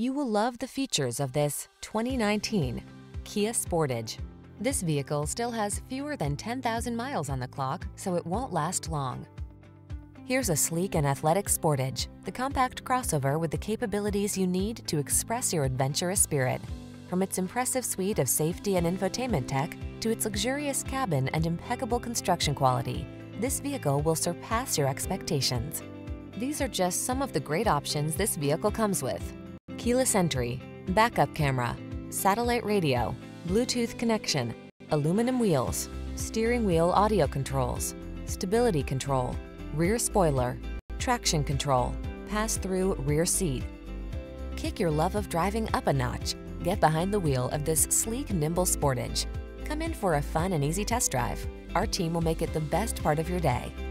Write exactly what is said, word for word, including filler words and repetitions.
You will love the features of this twenty nineteen Kia Sportage. This vehicle still has fewer than ten thousand miles on the clock, so it won't last long. Here's a sleek and athletic Sportage, the compact crossover with the capabilities you need to express your adventurous spirit. From its impressive suite of safety and infotainment tech to its luxurious cabin and impeccable construction quality, this vehicle will surpass your expectations. These are just some of the great options this vehicle comes with: keyless entry, backup camera, satellite radio, Bluetooth connection, aluminum wheels, steering wheel audio controls, stability control, rear spoiler, traction control, pass-through rear seat. Kick your love of driving up a notch. Get behind the wheel of this sleek, nimble Sportage. Come in for a fun and easy test drive. Our team will make it the best part of your day.